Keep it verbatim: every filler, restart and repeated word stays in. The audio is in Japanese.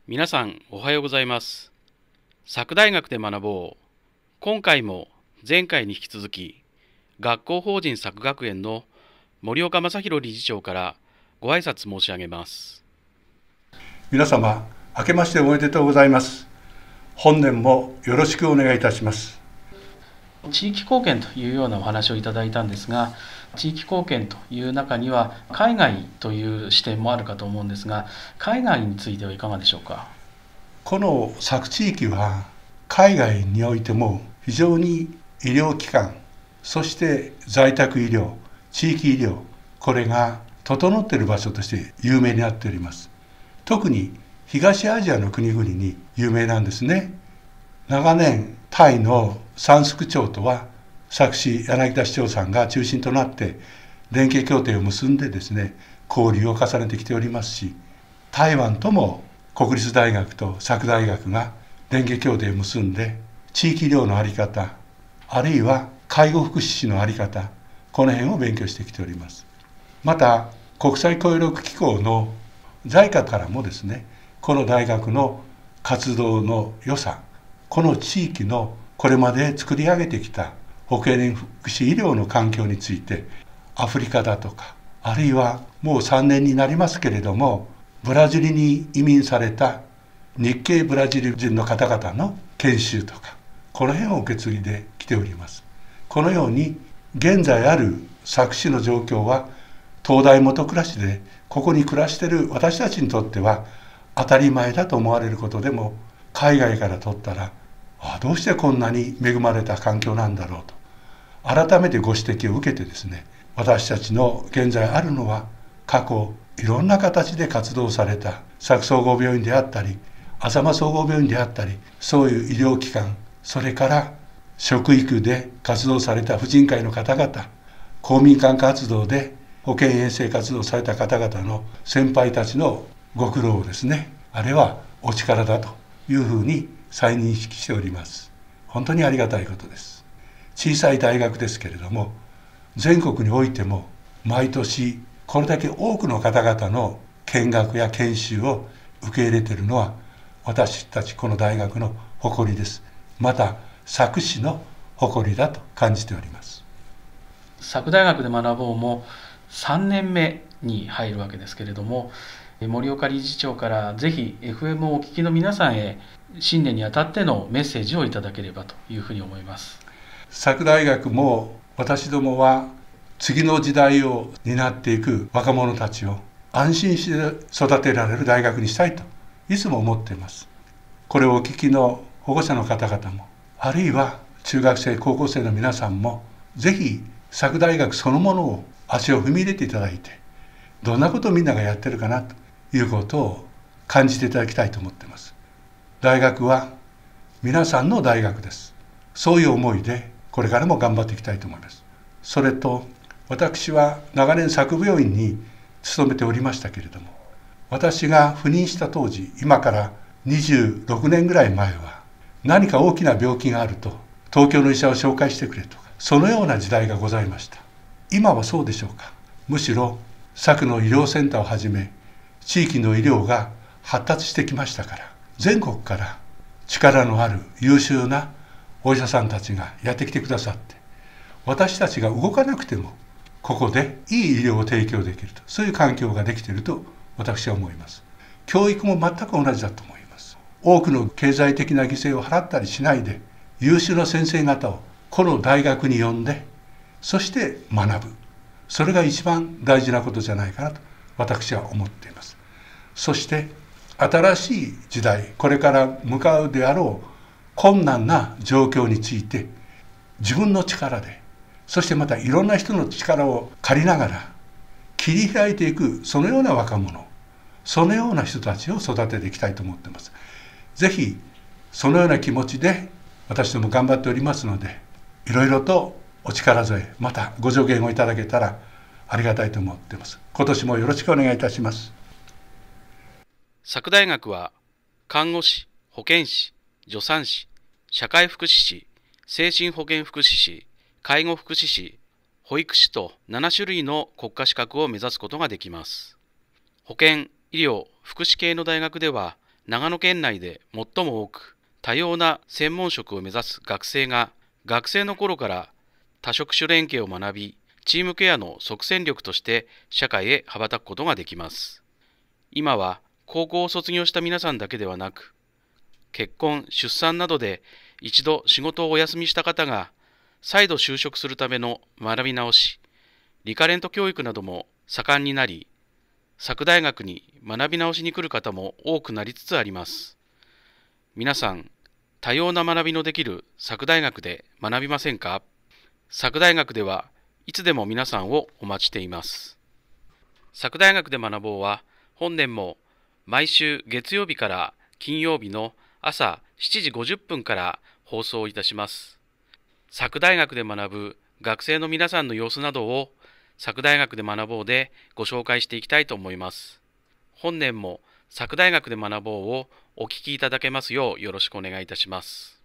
皆さんおはようございます。佐久大学で学ぼう。今回も前回に引き続き、学校法人佐久学園の森岡正弘理事長からご挨拶申し上げます。 皆様、明けましておめでとうございます。本年もよろしくお願いいたします。 地域貢献というようなお話をいただいたんですが、地域貢献という中には海外という視点もあるかと思うんですが、海外についてはいかがでしょうか。 この佐久地域は海外においても非常に医療機関、そして在宅医療、地域医療、これが整っている場所として有名になっております。特に東アジアの国々に有名なんですね。長年タイのサンスク町とは佐久市柳田市長さんが中心となって連携協定を結んでですね、交流を重ねてきておりますし、台湾とも国立大学と佐久大学が連携協定を結んで地域医療の在り方、あるいは介護福祉士の在り方、この辺を勉強してきております。また国際協力機構のジャイカからもですね、この大学の活動の良さ、この地域のこれまで作り上げてきた保健福祉医療の環境について、アフリカだとか、あるいはもうさんねんになりますけれども、ブラジルに移民された日系ブラジル人の方々の研修とか、この辺を受け継いできております。このように現在ある佐久市の状況は東大元暮らしで、ここに暮らしている私たちにとっては当たり前だと思われることでも、海外から取ったらあどうしてこんなに恵まれた環境なんだろうと改めてご指摘を受けてですね、私たちの現在あるのは過去いろんな形で活動された佐久総合病院であったり、浅間総合病院であったり、そういう医療機関、それから食育で活動された婦人会の方々、公民館活動で保健衛生活動された方々の先輩たちのご苦労をですね、あれはお力だというふうに再認識しております。本当にありがたいことです。小さい大学ですけれども、全国においても毎年これだけ多くの方々の見学や研修を受け入れているのは、私たちこの大学の誇りです。また佐久市の誇りだと感じております。 佐久大学で学ぼうもさんねんめに入るわけですけれども、森岡理事長からぜひ エフエム をお聞きの皆さんへ新年にあたってのメッセージをいただければというふうに思います。 佐久大学も私どもは次の時代を担っていく若者たちを安心して育てられる大学にしたいといつも思っています。これをお聞きの保護者の方々も、あるいは中学生高校生の皆さんも、ぜひ佐久大学そのものを足を踏み入れていただいて、どんなことをみんながやってるかなということを感じていただきたいと思っています。大学は皆さんの大学です。そういう思いでこれからも頑張っていきたいと思います。それと私は長年佐久病院に勤めておりましたけれども、私が赴任した当時、今からにじゅうろくねんぐらい前は、何か大きな病気があると東京の医者を紹介してくれとか、そのような時代がございました。今はそうでしょうか。むしろ佐久の医療センターをはじめ地域の医療が発達してきましたから、全国から力のある優秀なお医者さんたちがやってきてくださって、私たちが動かなくてもここでいい医療を提供できると、そういう環境ができていると私は思います。教育も全く同じだと思います。多くの経済的な犠牲を払ったりしないで、優秀な先生方をこの大学に呼んで、そして学ぶ、それが一番大事なことじゃないかなと私は思っています。そして新しい時代、これから向かうであろう困難な状況について、自分の力で、そしてまたいろんな人の力を借りながら切り開いていく、そのような若者、そのような人たちを育てていきたいと思っています。ぜひそのような気持ちで私ども頑張っておりますので、いろいろとお力添え、またご助言をいただけたらありがたいと思っています。今年もよろしくお願いいたします。 佐久大学は看護師、保健師、助産師、社会福祉士、精神保健福祉士、介護福祉士、保育士となな種類の国家資格を目指すことができます。保健、医療、福祉系の大学では長野県内で最も多く、多様な専門職を目指す学生が、学生の頃から多職種連携を学び、チームケアの即戦力として社会へ羽ばたくことができます。今は高校を卒業した皆さんだけではなく、結婚・出産などで一度仕事をお休みした方が、再度就職するための学び直し、リカレント教育なども盛んになり、佐久大学に学び直しに来る方も多くなりつつあります。皆さん、多様な学びのできる佐久大学で学びませんか？佐久大学ではいつでも皆さんをお待ちしています。佐久大学で学ぼうは、本年も毎週月曜日から金曜日の朝しちじごじゅっぷんから放送いたします。佐久大学で学ぶ学生の皆さんの様子などを佐久大学で学ぼうでご紹介していきたいと思います。本年も佐久大学で学ぼうをお聞きいただけますようよろしくお願いいたします。